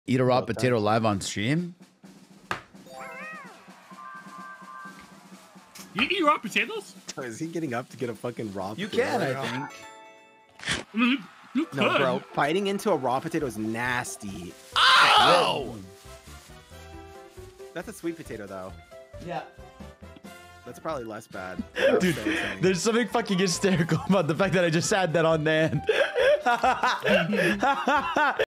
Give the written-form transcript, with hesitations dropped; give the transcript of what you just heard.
Eat a raw potato live on stream? You eat raw potatoes? Is he getting up to get a fucking raw You potato? can, I think. I mean, you could. No, bro. Biting into a raw potato is nasty. Oh! That's a sweet potato, though. Yeah. That's probably less bad. Dude, there's something fucking hysterical about the fact that I just had that on Nan.